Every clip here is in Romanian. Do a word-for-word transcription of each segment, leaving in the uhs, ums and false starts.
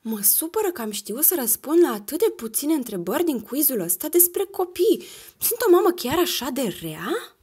Mă supără că am știut să răspund la atât de puține întrebări din quizul ăsta despre copii. Sunt o mamă chiar așa de rea?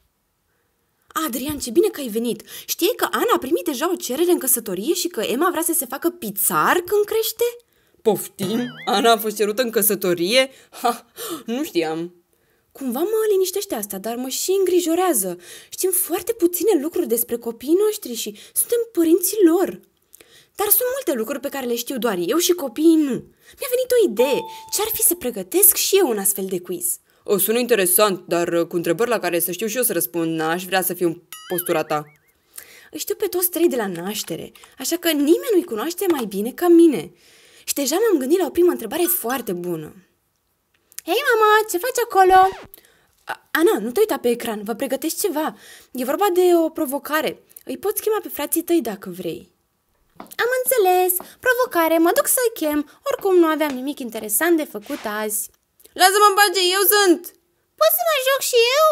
Adrian, ce bine că ai venit! Știi că Ana a primit deja o cerere în căsătorie și că Emma vrea să se facă pizzar când crește? Poftim? Ana a fost cerută în căsătorie? Ha, nu știam. Cumva mă liniștește asta, dar mă și îngrijorează. Știm foarte puține lucruri despre copiii noștri și suntem părinții lor. Dar sunt multe lucruri pe care le știu doar eu și copiii nu. Mi-a venit o idee. Ce-ar fi să pregătesc și eu un astfel de quiz? O, sună interesant, dar cu întrebări la care să știu și eu să răspund, n-aș vrea să fiu în postura ta. Îi știu pe toți trei de la naștere, așa că nimeni nu-i cunoaște mai bine ca mine. Și deja m-am gândit la o primă întrebare foarte bună. Hei, mama, ce faci acolo? A, Ana, nu te uita pe ecran, vă pregătești ceva. E vorba de o provocare. Îi poți chema pe frații tăi dacă vrei. Am înțeles. Provocare, mă duc să-i chem. Oricum nu aveam nimic interesant de făcut azi. Lasă-mă în pace, eu sunt! Pot să mă joc și eu?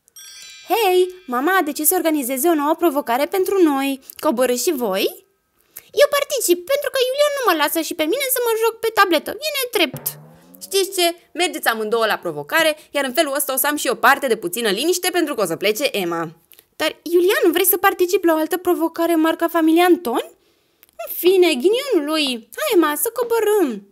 Hei, mama a decis să organizeze o nouă provocare pentru noi. Coborâți și voi? Eu particip, pentru că Iulian nu mă lasă și pe mine să mă joc pe tabletă. E nedrept. Știți ce? Mergeți amândouă la provocare, iar în felul ăsta o să am și o parte de puțină liniște pentru că o să plece Emma. Dar, Iulian, nu vrei să participi la o altă provocare marca familia Anton? În fine, ghinionul lui. Hai, Emma, să coborâm.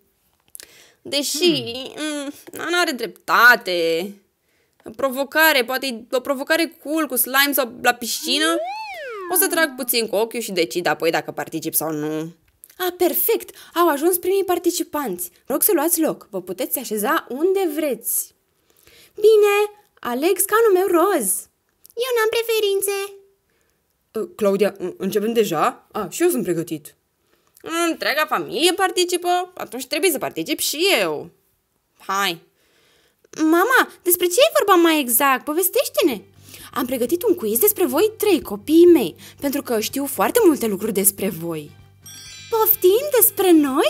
Deși, hmm. Ana are dreptate. Provocare, poate o provocare cool cu slime sau la piscină. O să trag puțin cu ochiul și decid apoi dacă particip sau nu. A, perfect! Au ajuns primii participanți. Rog să luați loc. Vă puteți așeza unde vreți. Bine, aleg scaunul meu roz. Eu n-am preferințe. Uh, Claudia, începem deja? Ah, și eu sunt pregătit. Întreaga familie participă? Atunci trebuie să particip și eu. Hai. Mama, despre ce e vorba mai exact? Povestește-ne! Am pregătit un quiz despre voi trei, copiii mei, pentru că știu foarte multe lucruri despre voi. Poftim despre noi?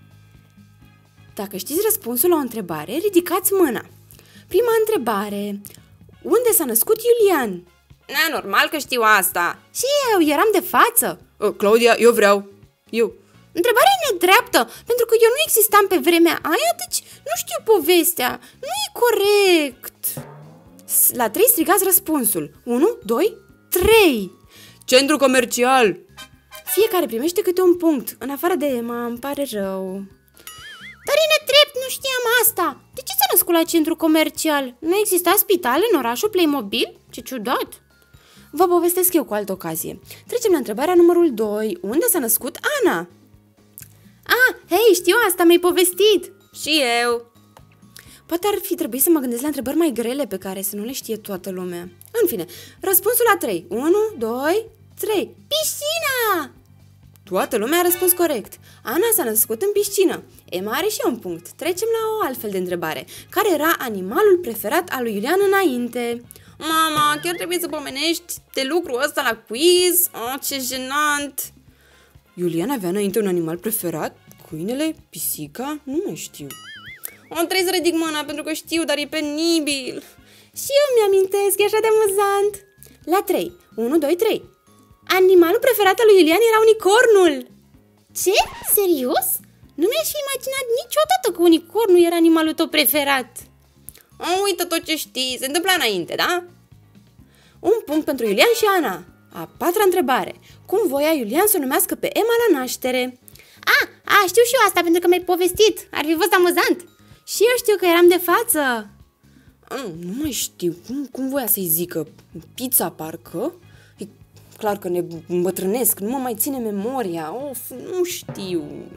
Dacă știți răspunsul la o întrebare, ridicați mâna. Prima întrebare. Unde s-a născut Iulian? E normal că știu asta. Și eu eram de față. Uh, Claudia, eu vreau. Eu. Întrebarea e nedreaptă, pentru că eu nu existam pe vremea aia, deci nu știu povestea. Nu e corect. La trei strigați răspunsul. unu, doi, trei. Centru comercial. Fiecare primește câte un punct. În afară de Emma, îmi pare rău. Dar e nedrept, nu știam asta. De ce s-a născut la centru comercial? Nu exista spital în orașul Playmobil? Ce ciudat. Vă povestesc eu cu altă ocazie. Trecem la întrebarea numărul doi. Unde s-a născut Ana? Ah, hei, știu asta, mi-ai povestit. Și eu. Poate ar fi trebuit să mă gândesc la întrebări mai grele pe care să nu le știe toată lumea. În fine, răspunsul la trei. unu, doi, trei. Piscina! Toată lumea a răspuns corect. Ana s-a născut în piscină. Emma are și un punct. Trecem la o altfel de întrebare. Care era animalul preferat al lui Iulian înainte? Mama, chiar trebuie să pomenești de lucrul ăsta la quiz? Oh, ce jenant! Iulian avea înainte un animal preferat? Câinele? Pisica? Nu mai știu. O, trebuie să ridic mâna pentru că știu, dar e penibil. Și eu mi-amintesc, e așa de amuzant. La trei. unu, doi, trei. Animalul preferat al lui Iulian era unicornul. Ce? Serios? Nu mi-aș fi imaginat niciodată că unicornul era animalul tău preferat. Oh, uită tot ce știi, se întâmpla înainte, da? Un punct pentru Iulian și Ana. A patra întrebare. Cum voia Iulian să o numească pe Emma la naștere? A, a, știu și eu asta pentru că mi-ai povestit. Ar fi fost amuzant. Și eu știu că eram de față. Mm, nu mai știu. Cum, cum voia să-i zică? Pizza, parcă? E clar că ne îmbătrânesc. Nu mă mai ține memoria. Of, nu știu.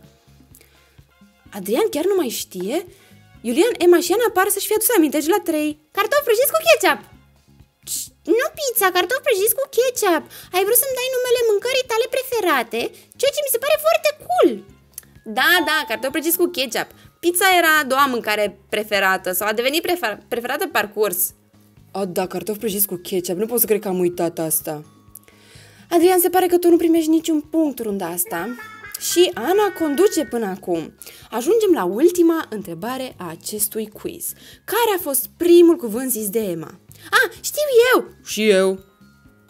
Adrian chiar nu mai știe? Iulian, Emma și Ana par să-și fie adus aminte la trei. Cartofi prăjiți cu ketchup. Nu pizza, cartofi prăjiți cu ketchup. Ai vrut să-mi dai numele mâncării tale preferate, ceea ce mi se pare foarte cool. Da, da, cartofi prăjiți cu ketchup. Pizza era a doua mâncare preferată sau a devenit prefer preferată pe parcurs. A, da, cartofi prăjiți cu ketchup. Nu pot să cred că am uitat asta. Adrian, se pare că tu nu primești niciun punct runda asta. Și Ana conduce până acum. Ajungem la ultima întrebare a acestui quiz. Care a fost primul cuvânt zis de Emma? Ah, știu eu! Și eu.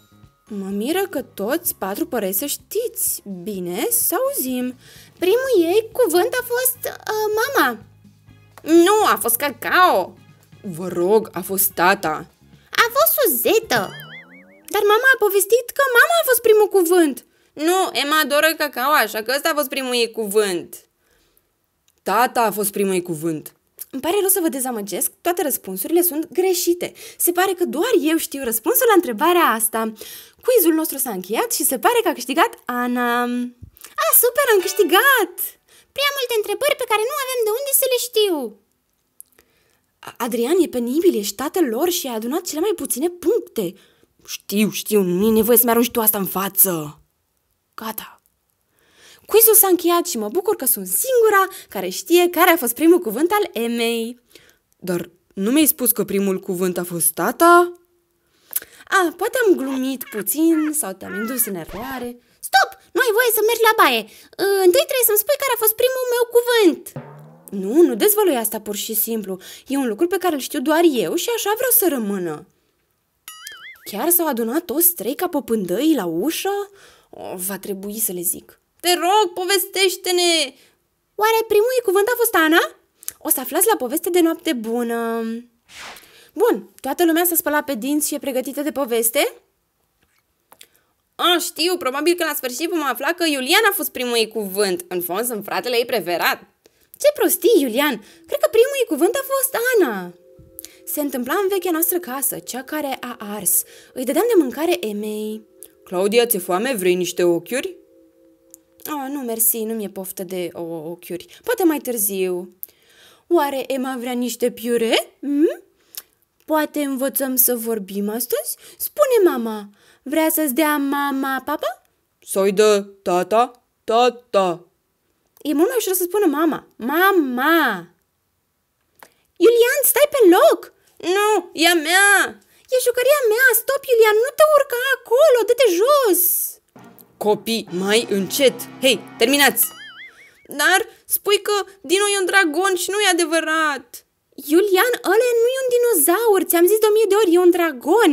Mă miră că toți patru păreți să știți. Bine, să auzim. Primul ei cuvânt a fost uh, mama. Nu, a fost Cacao. Vă rog, a fost tata. A fost Suzetă. Dar mama a povestit că mama a fost primul cuvânt. Nu, Emma adoră Cacao, așa că ăsta a fost primul ei cuvânt. Tata a fost primul ei cuvânt. Îmi pare rău să vă dezamăgesc, toate răspunsurile sunt greșite. Se pare că doar eu știu răspunsul la întrebarea asta. Quizul nostru s-a încheiat și se pare că a câștigat Ana. A, super, am câștigat! Prea multe întrebări pe care nu avem de unde să le știu. Adrian, e penibil, ești tatăl lor și ai adunat cele mai puține puncte. Știu, știu, nu e nevoie să-mi arunci tu asta în față. Gata. Quizul s-a încheiat și mă bucur că sunt singura care știe care a fost primul cuvânt al Emei. Dar nu mi-ai spus că primul cuvânt a fost tata? A, poate am glumit puțin sau te-am indus în eroare. Stop! Nu ai voie să mergi la baie. Întâi trebuie să-mi spui care a fost primul meu cuvânt. Nu, nu dezvălui asta pur și simplu. E un lucru pe care îl știu doar eu și așa vreau să rămână. Chiar s-au adunat toți trei ca popândăii la ușă? O, va trebui să le zic. Te rog, povestește-ne! Oare primul cuvânt a fost Ana? O să aflați la poveste de noapte bună. Bun, toată lumea s-a spălat pe dinți și e pregătită de poveste? A, știu, probabil că la sfârșit vom afla că Iulian a fost primul ei cuvânt. În fond, sunt fratele ei preferat. Ce prostii, Iulian! Cred că primul ei cuvânt a fost Ana. Se întâmpla în vechea noastră casă, cea care a ars. Îi dădeam de mâncare Emei. Claudia, ți-e foame? Vrei niște ochiuri? Oh, nu, mersi, nu mi-e poftă de o, ochiuri. Poate mai târziu. Oare Emma vrea niște piure? Hmm? Poate învățăm să vorbim astăzi? Spune mama. Vrea să-ți dea mama papa? Să-i dă tata, tata. E mult mai ușor să spună mama. Mama. Iulian, stai pe loc! Nu, e a mea! E jucăria mea! Stop, Iulian, nu te urca acolo, dă-te jos! Copii, mai încet! Hei, terminați! Dar spui că Dino e un dragon și nu e adevărat! Iulian, ăla nu e un dinozaur, ți-am zis de o mie de ori, e un dragon!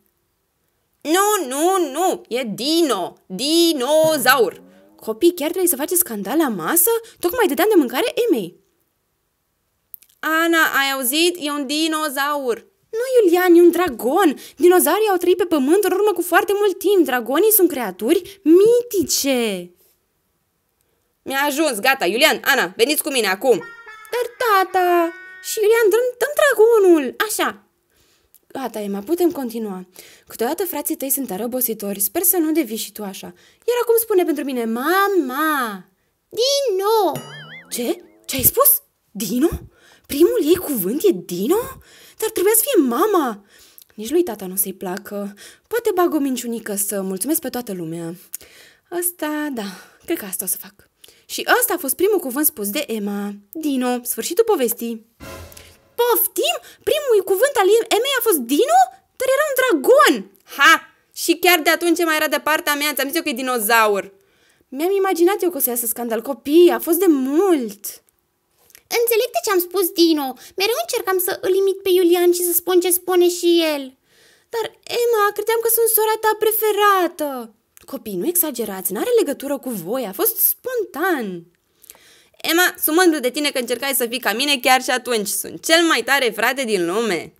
Nu, nu, nu, e Dino, dinozaur! Copii, chiar trebuie să faceți scandal la masă? Tocmai dădeam de mâncare Emei. Ana, ai auzit? E un dinozaur! Nu, Iulian, e un dragon! Dinozaurii au trăit pe pământ în urmă cu foarte mult timp. Dragonii sunt creaturi mitice. Mi-a ajuns, gata, Iulian, Ana, veniți cu mine acum! Dar tata... Și Iulian, dăm, dăm dragonul! Așa! Gata, Emma, putem continua. Câteodată frații tăi sunt tare obositori, sper să nu devii și tu așa. Iar acum spune pentru mine, mama! Dino! Ce? Ce ai spus? Dino? Primul ei cuvânt e Dino? Dar trebuia să fie mama! Nici lui tata nu să-i placă. Poate bag o minciunică să mulțumesc pe toată lumea. Asta, da, cred că asta o să fac. Și ăsta a fost primul cuvânt spus de Emma. Dino, sfârșitul povestii. Poftim? Primul cuvânt al Emei a fost Dino? Dar era un dragon! Ha! Și chiar de atunci mai era de partea mea, ți-am zis eu că e dinozaur. Mi-am imaginat eu că o să iasă scandal. Copii, a fost de mult. Înțeleg de ce am spus Dino. Mereu încercam să îl imit pe Iulian și să spun ce spune și el. Dar, Emma, credeam că sunt sora ta preferată. Copii, nu exagerați, n-are legătură cu voi, a fost spontan. Emma, sunt mândru de tine că încercai să fii ca mine chiar și atunci. Sunt cel mai tare frate din lume.